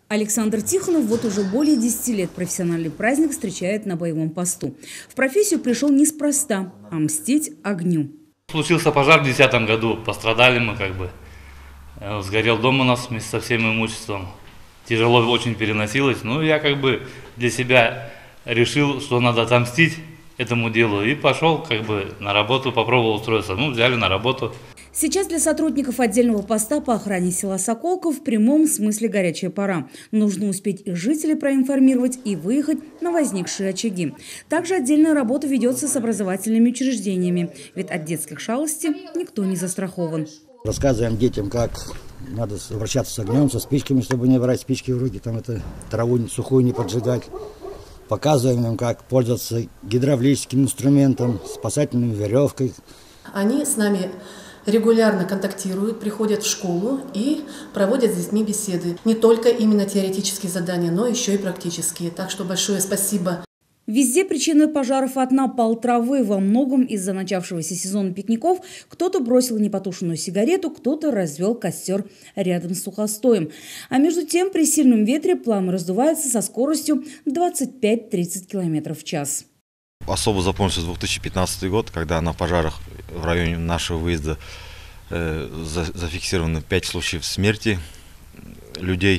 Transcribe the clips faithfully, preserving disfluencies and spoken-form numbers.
Александр Тихонов вот уже более десяти лет профессиональный праздник встречает на боевом посту. В профессию пришел неспроста, а мстить огню. Случился пожар в две тысячи десятом году, пострадали мы как бы. Сгорел дом у нас вместе со всем имуществом. Тяжело очень переносилось, но я как бы для себя решил, что надо отомстить этому делу. И пошел как бы на работу, попробовал устроиться. Ну, взяли на работу. Сейчас для сотрудников отдельного поста по охране села Соколка в прямом смысле горячая пора. Нужно успеть и жителей проинформировать, и выехать на возникшие очаги. Также отдельная работа ведется с образовательными учреждениями, ведь от детских шалостей никто не застрахован. Рассказываем детям, как надо обращаться с огнем, со спичками, чтобы не брать спички в руки, там это траву сухую не поджигать. Показываем им, как пользоваться гидравлическим инструментом, спасательной веревкой. Они с нами регулярно контактируют, приходят в школу и проводят с детьми беседы. Не только именно теоретические задания, но еще и практические. Так что большое спасибо. Везде причиной пожаров одна пал травы. Во многом из-за начавшегося сезона пикников кто-то бросил непотушенную сигарету, кто-то развел костер рядом с сухостоем. А между тем при сильном ветре пламя раздувается со скоростью двадцать пять — тридцать километров в час. Особо запомнился две тысячи пятнадцатый год, когда на пожарах в районе нашего выезда э, за, зафиксировано пять случаев смерти людей.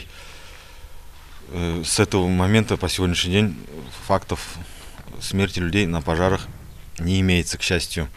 Э, с этого момента по сегодняшний день фактов смерти людей на пожарах не имеется, к счастью.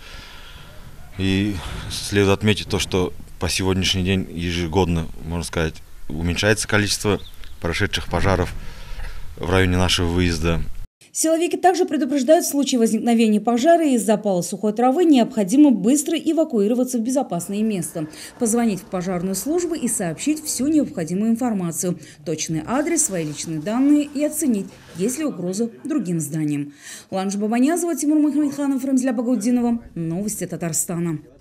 И следует отметить то, что по сегодняшний день ежегодно, можно сказать, уменьшается количество прошедших пожаров в районе нашего выезда. Силовики также предупреждают, в случае возникновения пожара из запала сухой травы необходимо быстро эвакуироваться в безопасное место, позвонить в пожарную службу и сообщить всю необходимую информацию, точный адрес, свои личные данные и оценить, есть ли угроза другим зданиям. Ланж Бабанязова, Тимур Мухамедханов, Рамзля Багаудинова. Новости Татарстана.